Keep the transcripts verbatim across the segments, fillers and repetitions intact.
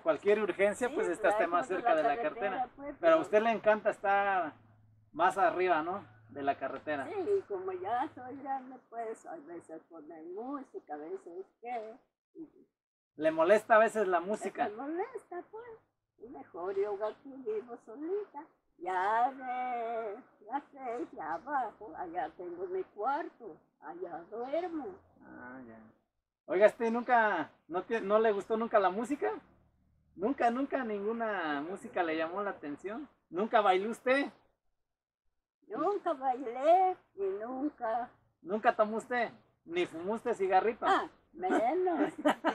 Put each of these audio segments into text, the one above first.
cualquier urgencia, Sí, pues está usted claro, más por cerca la de la carretera, carretera. pues, Pero a pero- usted le encanta estar más arriba, ¿no? De la carretera. Sí, y como ya soy grande, pues a veces poner música, a veces qué. Y ¿Le molesta a veces la música? me molesta, pues. Y mejor yo aquí vivo solita. Ya de las seis, ya abajo, allá tengo mi cuarto, allá duermo. Ah, ya. Oiga, ¿este nunca, no, te- no le gustó nunca la música? ¿Nunca, nunca ninguna música le llamó la atención? ¿Nunca bailó usted? Nunca bailé y nunca. ¿Nunca tomó usted? ¿Ni fumó usted cigarrito? Ah, menos.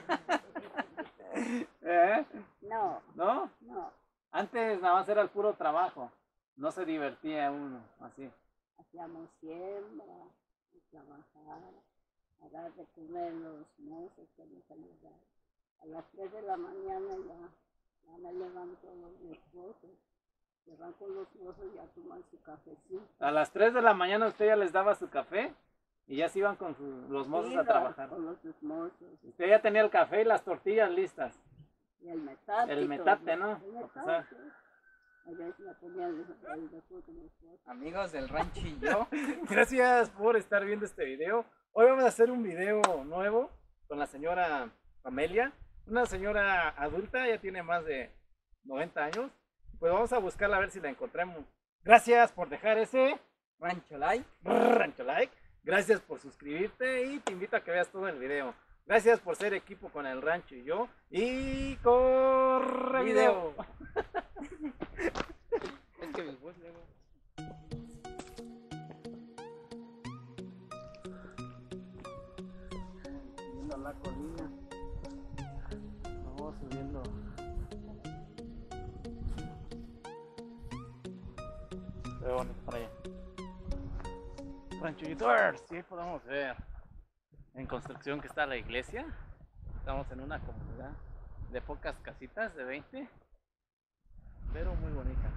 ¿Eh? No, ¿No? no. Antes nada más era el puro trabajo. No se divertía uno así. Hacíamos siembra, trabajar, a dar de comer los mozos que nos ayudaban. A las tres de la mañana ya, ya me levanto los esposos. Se van con los mozos y ya toman su cafecito. A las tres de la mañana usted ya les daba su café y ya se iban con su- los mozos a Iba trabajar. con los mozos Usted ya tenía el café y las tortillas listas. y el metate. El y metate, todo. ¿no? El A pesar. metate. A veces me ponían el el después con los esposos. Amigos del rancho y yo. Gracias por estar viendo este video. Hoy vamos a hacer un video nuevo con la señora Amelia, una señora adulta, ya tiene más de noventa años. Pues vamos a buscarla a ver si la encontramos. Gracias por dejar ese Rancho like. rancho like. Gracias por suscribirte y te invito a que veas todo el video. Gracias por ser equipo con el rancho y yo. Y corre video. Es que mi voz luego. Subiendo a la colina. Vamos subiendo. Pero bueno, para allá. Rancho youtubers, sí podemos ver en construcción que está la iglesia. Estamos en una comunidad de pocas casitas, de veinte, pero muy bonita.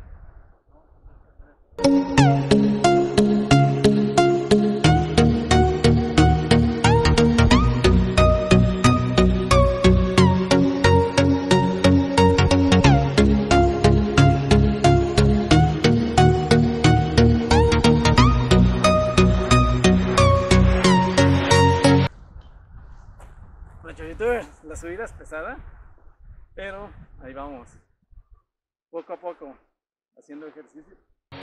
Rancho youtubers, la subida es pesada, pero ahí vamos, poco a poco, haciendo ejercicio.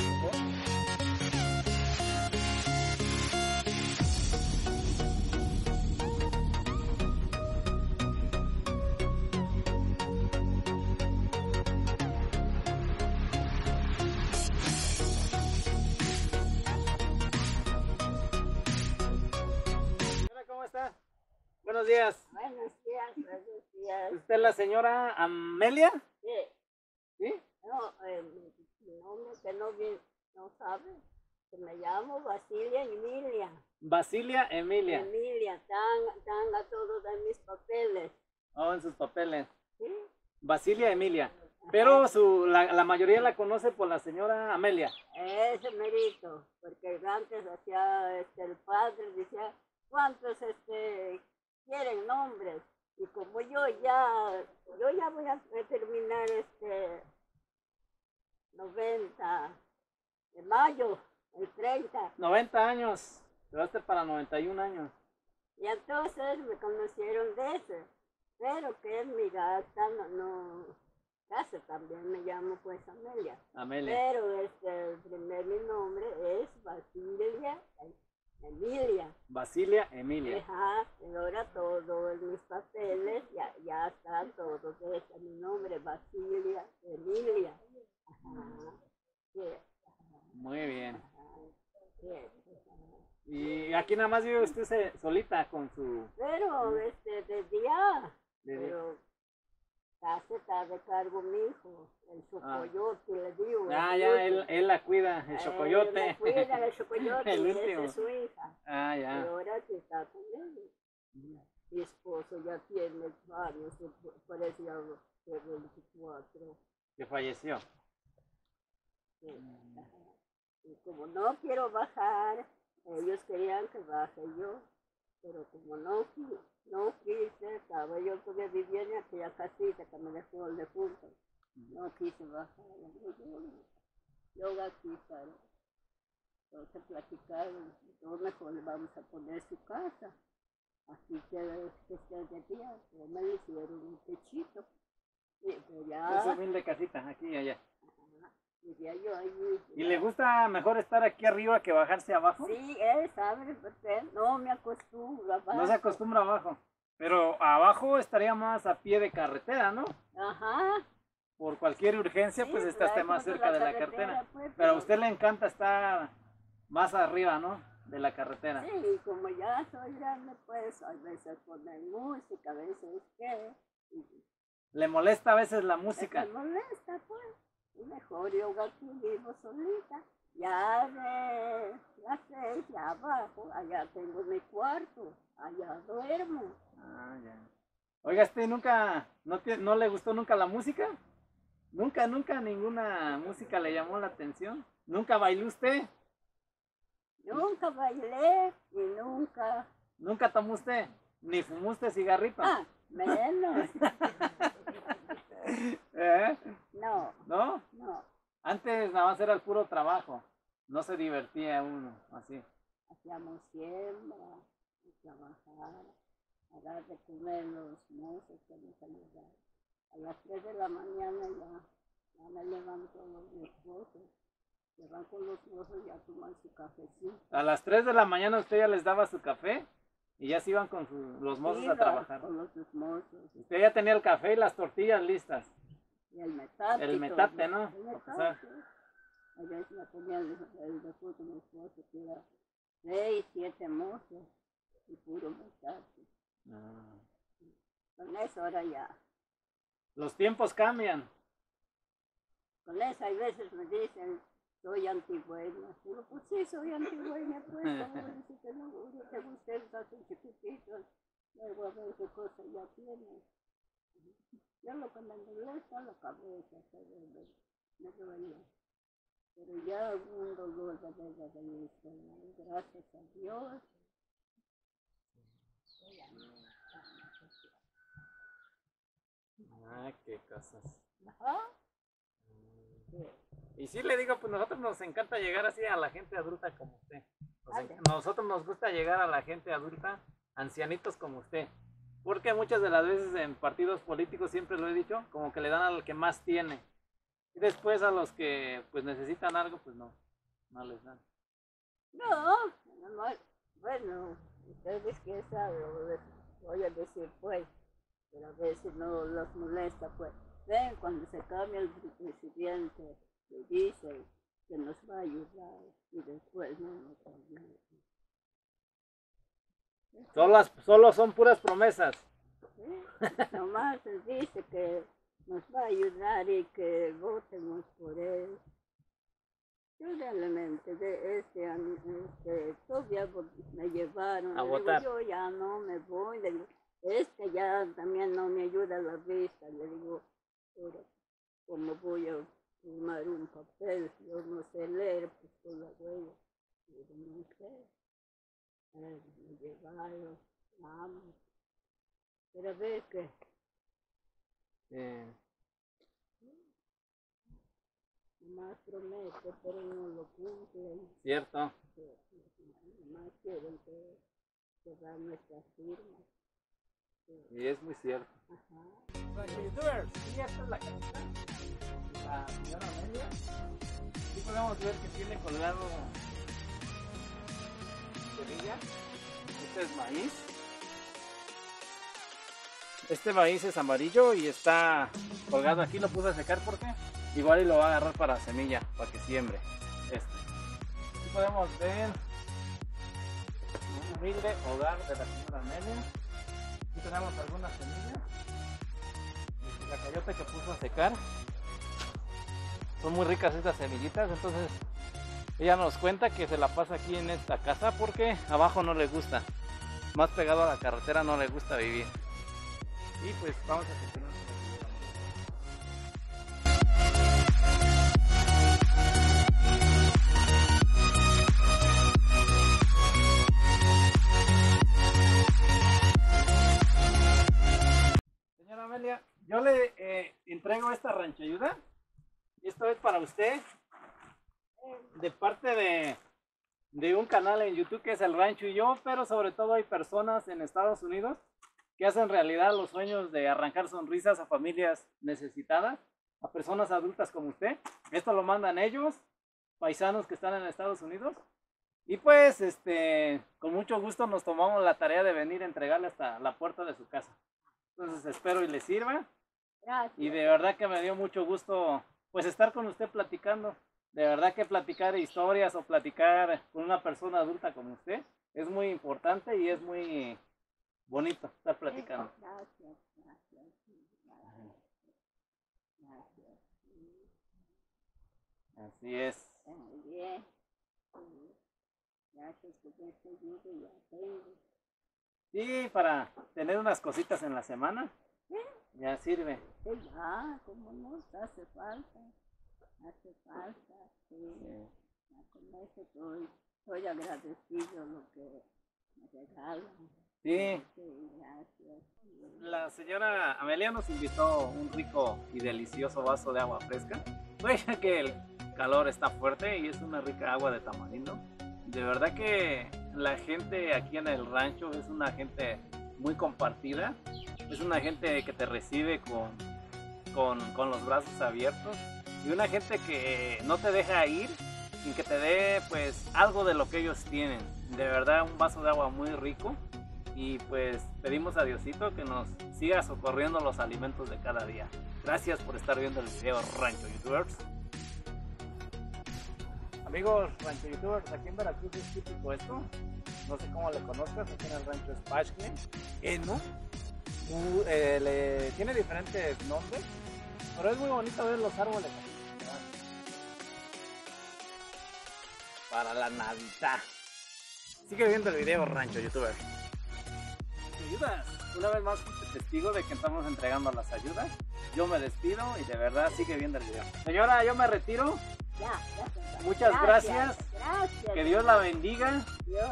Señora, ¿cómo está? Buenos días. Buenos días, buenos días. ¿Usted es la señora Amelia? Sí. ¿Sí? No, eh, mi nombre que no, vi- no sabe, que me llamo Basilia Emilia. Basilia Emilia. Emilia, tan, tan a todos de mis papeles. Oh, en sus papeles. ¿Sí? Basilia Emilia. Pero su, la, la mayoría la conoce por la señora Amelia. Ese merito, porque antes hacía este, el padre, decía, ¿cuántos este, quieren nombres? Y como yo ya, yo ya voy a terminar este noventa de mayo, el treinta. noventa años. Se va a hacer para noventa y un años. Y entonces me conocieron de ese, pero que en mi gata no, no, casa también me llamo pues Amelia. Amelia. Pero este, el primer mi nombre es Basilia Emilia. Basilia Emilia. Ajá, y ahora todos mis papeles ya, ya están todos, ese es mi nombre, Basilia Emilia. Ajá, sí, Muy bien. ajá, sí, ajá. Y aquí nada más vive usted se- solita con su... Pero este, de día, de- pero casi está de cargo mi hijo, el chocoyote, le digo. Ah, el ya, último. él, él la cuida, el Él chocoyote. me cuida el chocoyote, El y esa último. es su hija. Ah, Y ya. ahora sí está con él. Mi esposo ya tiene años, parece ya de veinticuatro. Que falleció. Sí. Ajá. Y como no quiero bajar, ellos querían que baje yo. pero como no, qui- no quise, estaba yo todavía vivía en aquella casita que me dejó el defunto, no quise bajar, yo, yo, yo aquí para, entonces platicaron, entonces mejor le vamos a poner su casa, así que, que esté de día, pero me le hicieron un techito, y pues ya, Esa humilde casita, aquí y allá. ajá, vivía yo allí. ¿Y le gusta mejor estar aquí arriba que bajarse abajo? Sí, él sabe, porque no me acostumbro abajo. No se acostumbra abajo. Pero abajo estaría más a pie de carretera, ¿no? Ajá. Por cualquier urgencia, Sí, pues está claro, más por cerca la de la carretera, carretera. pues, Pero a pero- usted le encanta estar más arriba, ¿no? De la carretera. Sí, y como ya soy grande, pues a veces poner música, a veces qué. Y Le molesta a veces la me música. molesta, pues. Y mejor yo aquí vivo solita. Ya de las seis, ya abajo, allá tengo mi cuarto, allá duermo. Ah, ya. Oiga, ¿este nunca, no, te- no le gustó nunca la música? ¿Nunca, nunca ninguna música le llamó la atención? ¿Nunca bailó usted? Nunca bailé y nunca. ¿Nunca tomó usted? ¿Ni fumó usted cigarrito? Ah, menos. ¿Eh? No, ¿No? no. Antes nada más era el puro trabajo. No se divertía uno, así. Hacíamos siembra, trabajar, a dar de comer los mozos que nos ayudaban. A las tres de la mañana ya, ya me levanto los esposos, se van con los mozos y a tomar su cafecito. A las tres de la mañana usted ya les daba su café y ya se iban con su- los mozos a Iba trabajar. con los mozos Usted ya tenía el café y las tortillas listas. y el metate. El y metate, todo. ¿no? El Para pasar. metate. A veces me ponía el, el de de mi esposo, que era seis, siete mozos y puro metate. Ah. Con eso ahora ya. Los tiempos cambian. Con eso hay veces me dicen, soy antigüeña. Digo, pues sí, soy antigüeña, pues, como dice que no, que ustedes hacen chiquititos, luego a ver qué cosa ya tienen. Yo lo que me molesta la cabeza, pero me, me duele. Pero ya un dolor de verdad de esto, ¿no? Gracias a Dios. Ah, qué cosas. Ajá. Sí. Y sí le digo, pues nosotros nos encanta llegar así a la gente adulta como usted. Nos en- Ande. nosotros nos gusta llegar a la gente adulta, ancianitos como usted. Porque muchas de las veces en partidos políticos, siempre lo he dicho, como que le dan al que más tiene. Y después a los que pues necesitan algo, pues no, no les dan. No, no, no, bueno, ustedes que saben, les voy a decir pues, pero a veces no los molesta pues. Ven, cuando se cambia el presidente, le dice que nos va a ayudar y después no nos ayuda. Solo, solo son puras promesas. ¿Sí? Nomás les dice que nos va a ayudar y que votemos por él. Yo realmente de este año, este, todavía vo- me llevaron, A le votar. digo, yo ya no me voy, le digo, este ya también no me ayuda a la vista, le digo, pero como voy a firmar un papel, yo no sé leer, pues por la huella, yo no sé, eh, me llevaron, vamos, pero ve que Eh, nomás promete, pero no lo cumplen. cierto. Más quieren que, que dan nuestras firmas. Y es muy cierto. Ajá. Sí, esta es la casita. La señora Amelia. Aquí podemos ver que tiene colgado semilla. Este es maíz. Este maíz es amarillo y está colgado aquí. Lo puse a secar porque igual y lo va a agarrar para semilla, para que siembre. Este. Aquí podemos ver un humilde hogar de la señora Amelia. Aquí tenemos algunas semillas. La coyote que puso a secar. Son muy ricas estas semillitas, entonces ella nos cuenta que se la pasa aquí en esta casa porque abajo no le gusta. Más pegado a la carretera no le gusta vivir. Y pues vamos a continuar. yo le eh, entrego esta rancho ayuda. Y esto es para usted. De parte de, de un canal en YouTube que es El Rancho y Yo. Pero sobre todo hay personas en Estados Unidos que hacen realidad los sueños de arrancar sonrisas a familias necesitadas. A personas adultas como usted. Esto lo mandan ellos, paisanos que están en Estados Unidos. Y pues, este, con mucho gusto nos tomamos la tarea de venir a entregarle hasta la puerta de su casa. Entonces espero y le sirva. Gracias. Y de verdad que me dio mucho gusto, pues, estar con usted platicando. De verdad que platicar historias o platicar con una persona adulta como usted es muy importante y es muy bonito estar platicando. Gracias, gracias. Gracias. Gracias. Así es. Muy bien. Sí. Gracias por este ayuda y ya tengo. Sí, para tener unas cositas en la semana, ¿Sí? ya sirve. Sí, ya, como no, hace falta. Hace falta, sí. Sí. Ya con eso estoy, estoy agradecido lo que me regalan. Sí, Sí, gracias. la señora Amelia nos invitó un rico y delicioso vaso de agua fresca. Pues ya que el calor está fuerte y es una rica agua de tamarindo. De verdad que la gente aquí en el rancho es una gente muy compartida. Es una gente que te recibe con, con, con los brazos abiertos. Y una gente que no te deja ir sin que te dé pues algo de lo que ellos tienen. De verdad un vaso de agua muy rico. Y pues pedimos a Diosito que nos siga socorriendo los alimentos de cada día. Gracias por estar viendo el video Rancho YouTubers. Amigos Rancho YouTubers, aquí en Veracruz es típico esto. No sé cómo le conozcas, aquí en el rancho es Pashkle. Eno. Mu- eh, le- tiene diferentes nombres, pero es muy bonito ver los árboles aquí, ¿verdad? Para la Navidad. Sigue viendo el video Rancho YouTubers. Ayudas. Una vez más fuiste testigo de que estamos entregando las ayudas. Yo me despido y de verdad sigue viendo el video. Señora, yo me retiro. Ya, ya se va. Muchas gracias. Gracias. Que Dios la bendiga. Dios.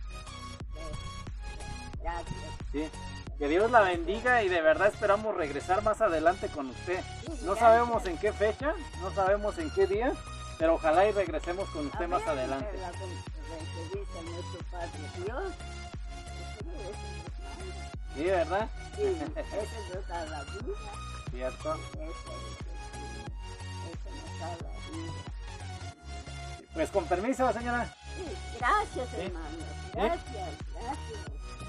Sí. Gracias. Sí. Que Dios la bendiga y de verdad esperamos regresar más adelante con usted. Sí, No gracias. sabemos en qué fecha, no sabemos en qué día, pero ojalá y regresemos con usted A más ver, adelante. la con- la que dice nuestro Padre Dios. Eso no es en los manos. Sí, ¿verdad? Sí, eso nos da la vida. Cierto. Eso, eso nos da la vida. Pues con permiso, señora. Sí, gracias, Sí. hermano. Sí. Gracias, gracias.